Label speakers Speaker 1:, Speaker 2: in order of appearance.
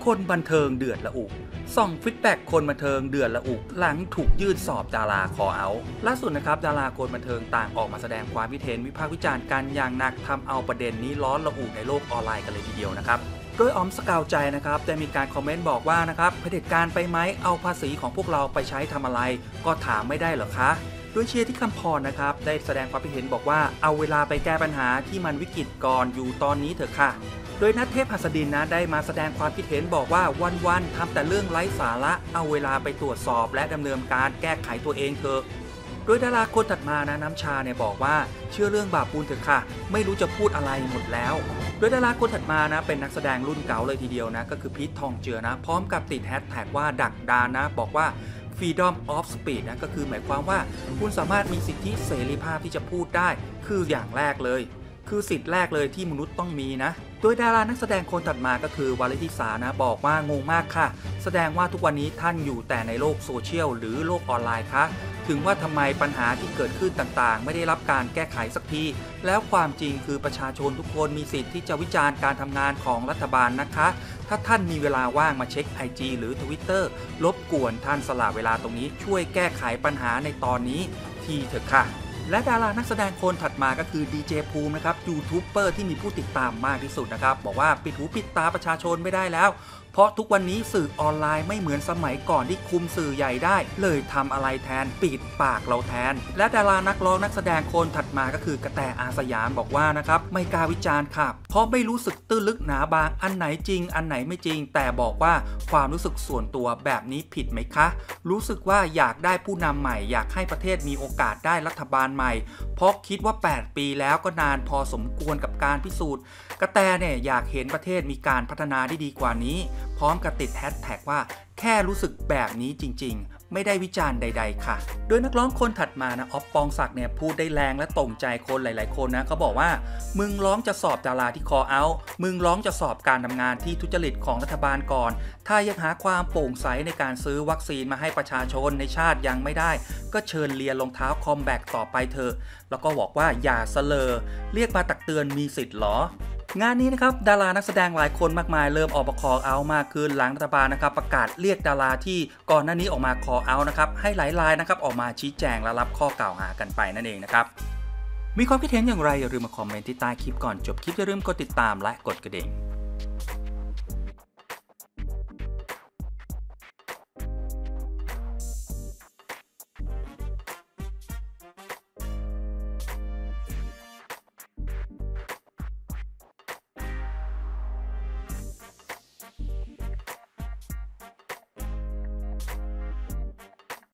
Speaker 1: คนบันเทิงเดือดระอุส่องฟีดแบ็กคนบันเทิงเดือดระอุหลังถูกยื่นสอบดาราคอเอาล่าสุดนะครับดาราคนบันเทิงต่างออกมาแสดงความคิดเห็นวิพากษ์วิจารณ์กันอย่างหนักทำเอาประเด็นนี้ร้อนระอุในโลกออนไลน์กันเลยทีเดียวนะครับโดยออมสกาวใจนะครับได้มีการคอมเมนต์บอกว่านะครับเผด็จการไปไหมเอาภาษีของพวกเราไปใช้ทำอะไรก็ถามไม่ได้เหรอคะโดยเชียร์ที่คำพรนะครับได้แสดงความคิดเห็นบอกว่าเอาเวลาไปแก้ปัญหาที่มันวิกฤตก่อนอยู่ตอนนี้เถอะค่ะโดยณเทพหัสดินนะได้มาแสดงความคิดเห็นบอกว่าวันๆทำแต่เรื่องไร้สาระเอาเวลาไปตรวจสอบและดำเนินการแก้ไขตัวเองเถอะโดยดาราคนถัดมานะน้ำชาเนี่ยบอกว่าเชื่อเรื่องบาปบุญเถอะค่ะไม่รู้จะพูดอะไรหมดแล้วโดยดาราคนถัดมานะเป็นนักแสดงรุ่นเก่าเลยทีเดียวนะก็คือพีททองเจือนะพร้อมกับติดแฮชแท็กว่าดักดานนะบอกว่า Freedom of Speech นะก็คือหมายความว่าคุณสามารถมีสิทธิเสรีภาพที่จะพูดได้คืออย่างแรกเลยคือสิทธิ์แรกเลยที่มนุษย์ต้องมีนะโดยดารานักแสดงคนถัดมาก็คือวาลิทิสานะบอกว่างงมากค่ะแสดงว่าทุกวันนี้ท่านอยู่แต่ในโลกโซเชียลหรือโลกออนไลน์คะถึงว่าทำไมปัญหาที่เกิดขึ้นต่างๆไม่ได้รับการแก้ไขสักทีแล้วความจริงคือประชาชนทุกคนมีสิทธิ์ที่จะวิจารณ์การทำงานของรัฐบาลนะคะถ้าท่านมีเวลาว่างมาเช็ค IG หรือ Twitter รบกวนท่านสละเวลาตรงนี้ช่วยแก้ไขปัญหาในตอนนี้ทีเถอะค่ะและดารานักแสดงคนถัดมาก็คือดีเจภูมินะครับยูทูบเบอร์ที่มีผู้ติดตามมากที่สุดนะครับบอกว่าปิดหูปิดตาประชาชนไม่ได้แล้วเพราะทุกวันนี้สื่อออนไลน์ไม่เหมือนสมัยก่อนที่คุมสื่อใหญ่ได้เลยทำอะไรแทนปิดปากเราแทนและดารานักร้องนักแสดงคนถัดมาก็คือกระแตอาสยามบอกว่านะครับไม่กล้าวิจารณ์ค่ะเพราะไม่รู้สึกตื้นลึกหนาบางอันไหนจริงอันไหนไม่จริงแต่บอกว่าความรู้สึกส่วนตัวแบบนี้ผิดไหมคะรู้สึกว่าอยากได้ผู้นำใหม่อยากให้ประเทศมีโอกาสได้รัฐบาลใหม่เพราะคิดว่า8 ปีแล้วก็นานพอสมควรกับการพิสูจน์กระแตเนี่ยอยากเห็นประเทศมีการพัฒนาได้ดีกว่านี้พร้อมกับติดแฮชแท็กว่าแค่รู้สึกแบบนี้จริงๆไม่ได้วิจารณ์ใดๆค่ะโดยนักร้องคนถัดมานะอ๊อฟปองศักดิ์เนี่ยพูดได้แรงและตรงใจคนหลายๆคนนะเขาบอกว่ามึงร้องจะสอบดาราที่คอเอามึงร้องจะสอบการทำงานที่ทุจริตของรัฐบาลก่อนถ้ายังหาความโปร่งใสในการซื้อวัคซีนมาให้ประชาชนในชาติยังไม่ได้ก็เชิญเรียนรองเท้าคอมแบกต่อไปเถอะแล้วก็บอกว่าอย่าเสลอเรียกมาตักเตือนมีสิทธิ์หรองานนี้นะครับดารานักแสดงหลายคนมากมายเริ่มออกมาคอเอามากขึ้นหลังรัฐบาลนะครับประกาศเรียกดาราที่ก่อนหน้านี้ออกมาคอเอานะครับให้หลายรายนะครับออกมาชี้แจงและรับข้อกล่าวหากันไปนั่นเองนะครับมีความคิดเห็นอย่างไรอย่าลืมมาคอมเมนต์ที่ใต้คลิปก่อนจบคลิปอย่าลืมกดติดตามและกดกระดิ่ง